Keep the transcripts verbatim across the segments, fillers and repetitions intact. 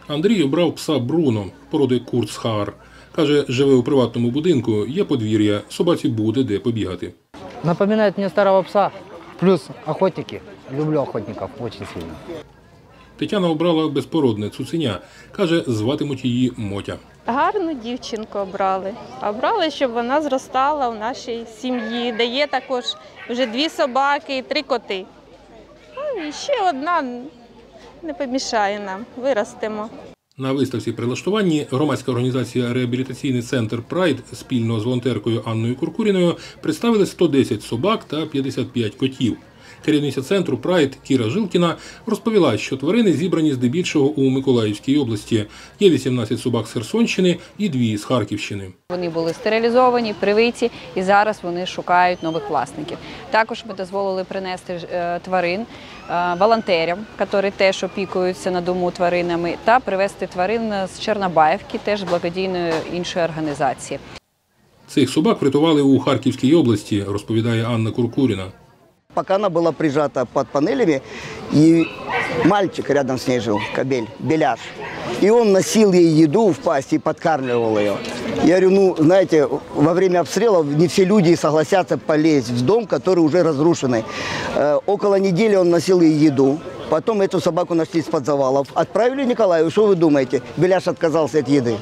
Андрій обрав пса Бруно, породи Курцхаар. Каже, живе у приватному будинку, є подвір'я, собаці буде де побігати. Напоминает мне старого пса, плюс охотники. Люблю охотников очень сильно. Тетяна обрала безпородне цуценя. Каже, зватимуть її Мотя. Гарну дівчинку обрали. Обрали, щоб вона зростала в нашій сім'ї, де є також вже дві собаки і три коти. Ну, і ще одна не помішає нам, виростемо. На виставці прилаштуванні громадська організація «Реабілітаційний центр Прайд» спільно з волонтеркою Анною Куркуріною представили сто десять собак та п'ятдесят п'ять котів. Керівниця центру «Прайд» Кіра Жилкіна розповіла, що тварини зібрані здебільшого у Миколаївській області. Є вісімнадцять собак з Херсонщини і дві з Харківщини. Вони були стерилізовані, привиті і зараз вони шукають нових власників. Також ми дозволили принести тварин волонтерам, які теж опікуються на дому тваринами, та привезти тварин з Чорнобаївки, теж благодійної іншої організації. Цих собак врятували у Харківській області, розповідає Анна Куркуріна. Пока она была прижата под панелями, и мальчик рядом с ней жил, кобель, беляш. И он носил ей еду в пасть и подкармливал ее. Я говорю, ну, знаете, во время обстрелов не все люди согласятся полезть в дом, который уже разрушенный. Э, около недели он носил ей еду. Потом эту собаку нашли из-под завалов. Отправили Николаю, что вы думаете? Беляш отказался от еды.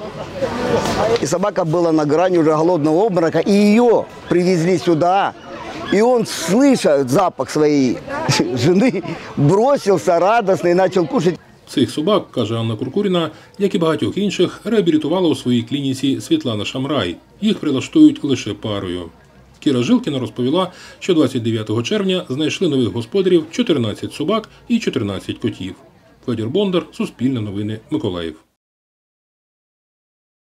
И собака была на грани уже голодного обморока, и ее привезли сюда. И он, слыша запах своей жены, бросился радостно и начал кушать. Цих собак, каже Анна Куркуріна, як і багатьох інших, реабілітувала у своїй клініці Світлана Шамрай. Їх прилаштують лише парою. Кіра Жилкіна розповіла, що двадцять дев'ятого червня знайшли нових господарів чотирнадцять собак і чотирнадцять котів. Федір Бондар, Суспільне новини, Миколаїв.